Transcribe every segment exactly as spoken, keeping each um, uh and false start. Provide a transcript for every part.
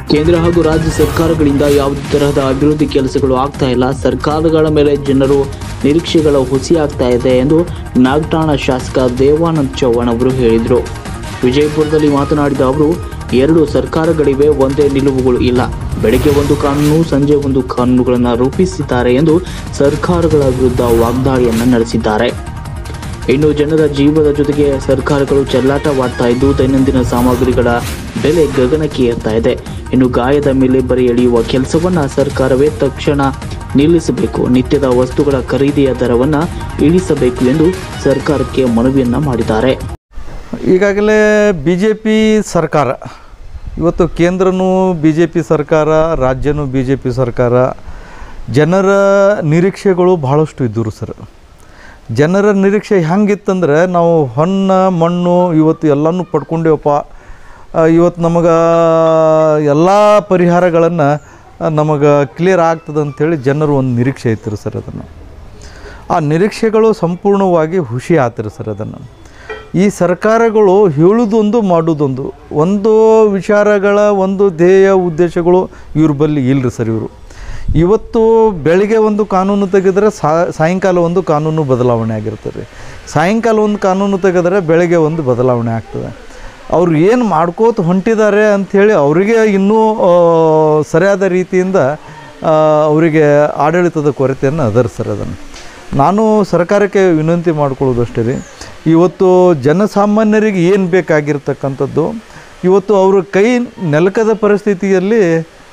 ಕೇಂದ್ರ ಹಾಗೂ ರಾಜ್ಯ ಸರ್ಕಾರಗಳಿಂದ ಯಾವುದೇ ತರಹದ ಅಭಿವೃದ್ಧಿ ಕೆಲಸಗಳು ಆಗ್ತಾ ಇಲ್ಲ. ಸರ್ಕಾರಗಳ ಮೇಲೆ ಜನರು ನಿರೀಕ್ಷೆಗಳ ಹುಸಿ ಆಗ್ತಾ ಇದೆ ಎಂದು ನಾಗಠಾಣ ಶಾಸಕ ದೇವಾನಂದ್ ಚೌಹಾಣ್ ಅವರು ಹೇಳಿದರು. ವಿಜಯಪುರದಲ್ಲಿ ಮಾತನಾಡಿದ ಅವರು, ಎರಡು ಸರ್ಕಾರಗಳಿವೆ, ಒಂದೇ ನಿಲುವುಗಳು ಇಲ್ಲ. ಬೆಳಗ್ಗೆ ಒಂದು ಕಾನೂನು, ಸಂಜೆ ಒಂದು ಕಾನೂನುಗಳನ್ನು ರೂಪಿಸಿದ್ದಾರೆ ಎಂದು ಸರ್ಕಾರಗಳ ವಿರುದ್ಧ ವಾಗ್ದಾಳಿಯನ್ನು ನಡೆಸಿದ್ದಾರೆ. ಇನ್ನು ಜನರ ಜೀವದ ಜೊತೆಗೆ ಸರ್ಕಾರಗಳು ಚೆಲ್ಲಾಟವಾಡ್ತಾ ಇದ್ದು ದೈನಂದಿನ ಸಾಮಗ್ರಿಗಳ ಬೆಲೆ ಗಗನಕ್ಕೆ ಏರ್ತಾ ಇದೆ. ಇನ್ನು ಗಾಯದ ಮೇಲೆ ಬರೆ ಎಳೆಯುವ ಕೆಲಸವನ್ನ ಸರ್ಕಾರವೇ ತಕ್ಷಣ ನಿಲ್ಲಿಸಬೇಕು. ನಿತ್ಯದ ವಸ್ತುಗಳ ಖರೀದಿಯ ದರವನ್ನು ಇಳಿಸಬೇಕು ಎಂದು ಸರ್ಕಾರಕ್ಕೆ ಮನವಿಯನ್ನ ಮಾಡಿದ್ದಾರೆ. ಈಗಾಗಲೇ ಬಿ ಜೆ ಪಿ ಸರ್ಕಾರ, ಇವತ್ತು ಕೇಂದ್ರನೂ ಬಿ ಜೆ ಪಿ ಸರ್ಕಾರ, ರಾಜ್ಯನೂ ಬಿ ಜೆ ಪಿ ಸರ್ಕಾರ, ಜನರ ನಿರೀಕ್ಷೆಗಳು ಬಹಳಷ್ಟು ಇದ್ದರು ಸರ್. ಜನರ ನಿರೀಕ್ಷೆ ಹೆಂಗಿತ್ತಂದ್ರೆ, ನಾವು ಹೊನ್ನ ಮಣ್ಣು ಇವತ್ತು ಎಲ್ಲನೂ ಪಡ್ಕೊಂಡೇವಪ್ಪ, ಇವತ್ತು ನಮಗೆ ಎಲ್ಲ ಪರಿಹಾರಗಳನ್ನು ನಮಗೆ ಕ್ಲಿಯರ್ ಆಗ್ತದೆ ಅಂಥೇಳಿ ಜನರು ಒಂದು ನಿರೀಕ್ಷೆ ಐತಿರಿ ಸರ್. ಅದನ್ನು ಆ ನಿರೀಕ್ಷೆಗಳು ಸಂಪೂರ್ಣವಾಗಿ ಹುಸಿ ಆತಿರಿ ಸರ್. ಅದನ್ನು ಈ ಸರ್ಕಾರಗಳು ಹೇಳುವುದೊಂದು ಮಾಡೋದೊಂದು, ಒಂದು ವಿಚಾರಗಳ ಒಂದು ಧ್ಯೇಯ ಉದ್ದೇಶಗಳು ಇವ್ರ ಬಳಿ ಇಲ್ಲರಿ ಸರ್. ಇವರು ಇವತ್ತು ಬೆಳಿಗ್ಗೆ ಒಂದು ಕಾನೂನು ತೆಗೆದರೆ ಸಾಯಂಕಾಲ ಒಂದು ಕಾನೂನು ಬದಲಾವಣೆ ಆಗಿರ್ತದೆ, ಸಾಯಂಕಾಲ ಒಂದು ಕಾನೂನು ತೆಗೆದರೆ ಬೆಳಗ್ಗೆ ಒಂದು ಬದಲಾವಣೆ ಆಗ್ತದೆ. ಅವ್ರು ಏನು ಮಾಡ್ಕೋತ ಹೊಂಟಿದ್ದಾರೆ ಅಂಥೇಳಿ ಅವರಿಗೆ ಇನ್ನೂ ಸರಿಯಾದ ರೀತಿಯಿಂದ ಅವರಿಗೆ ಆಡಳಿತದ ಕೊರತೆಯನ್ನು ಅದರ ಸರ್. ಅದನ್ನು ನಾನು ಸರ್ಕಾರಕ್ಕೆ ವಿನಂತಿ ಮಾಡ್ಕೊಳ್ಳೋದು ಅಷ್ಟೇ ರೀ, ಇವತ್ತು ಜನಸಾಮಾನ್ಯರಿಗೆ ಏನು ಬೇಕಾಗಿರ್ತಕ್ಕಂಥದ್ದು, ಇವತ್ತು ಅವ್ರ ಕೈ ನೆಲಕದ ಪರಿಸ್ಥಿತಿಯಲ್ಲಿ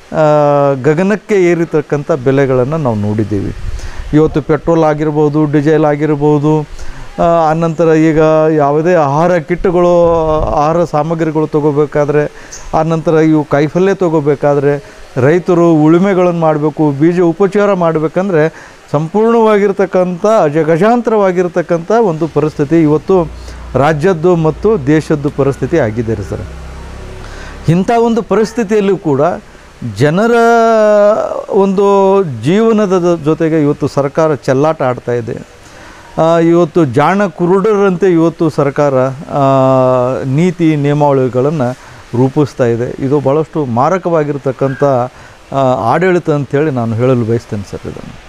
ಗಗನಕ್ಕೆ ಏರಿತಕ್ಕಂಥ ಬೆಲೆಗಳನ್ನು ನಾವು ನೋಡಿದ್ದೀವಿ. ಇವತ್ತು ಪೆಟ್ರೋಲ್ ಆಗಿರ್ಬೋದು, ಡೀಸೆಲ್ ಆಗಿರ್ಬೋದು, ಆನಂತರ ಈಗ ಯಾವುದೇ ಆಹಾರ ಕಿಟ್ಗಳು, ಆಹಾರ ಸಾಮಗ್ರಿಗಳು ತೊಗೋಬೇಕಾದ್ರೆ, ಆನಂತರ ಇವು ಕಾಯಿಪಲ್ಯ ತೊಗೋಬೇಕಾದ್ರೆ, ರೈತರು ಉಳುಮೆಗಳನ್ನು ಮಾಡಬೇಕು, ಬೀಜ ಉಪಚಾರ ಮಾಡಬೇಕಂದ್ರೆ ಸಂಪೂರ್ಣವಾಗಿರ್ತಕ್ಕಂಥ ಅಜಗಜಾಂತರವಾಗಿರ್ತಕ್ಕಂಥ ಒಂದು ಪರಿಸ್ಥಿತಿ ಇವತ್ತು ರಾಜ್ಯದ್ದು ಮತ್ತು ದೇಶದ್ದು ಪರಿಸ್ಥಿತಿ ಆಗಿದೆ ರೀ ಸರ್. ಇಂಥ ಒಂದು ಪರಿಸ್ಥಿತಿಯಲ್ಲೂ ಕೂಡ ಜನರ ಒಂದು ಜೀವನದ ಜೊತೆಗೆ ಇವತ್ತು ಸರ್ಕಾರ ಚೆಲ್ಲಾಟ ಆಡ್ತಾ ಇದೆ. ಇವತ್ತು ಜಾಣ ಕುರುಡರಂತೆ ಇವತ್ತು ಸರ್ಕಾರ ನೀತಿ ನಿಯಮಾವಳಿಗಳನ್ನು ರೂಪಿಸ್ತಾ ಇದೆ. ಇದು ಭಾಳಷ್ಟು ಮಾರಕವಾಗಿರ್ತಕ್ಕಂಥ ಆಡಳಿತ ಅಂಥೇಳಿ ನಾನು ಹೇಳಲು ಬಯಸ್ತೇನೆ ಸರ್. ಇದನ್ನು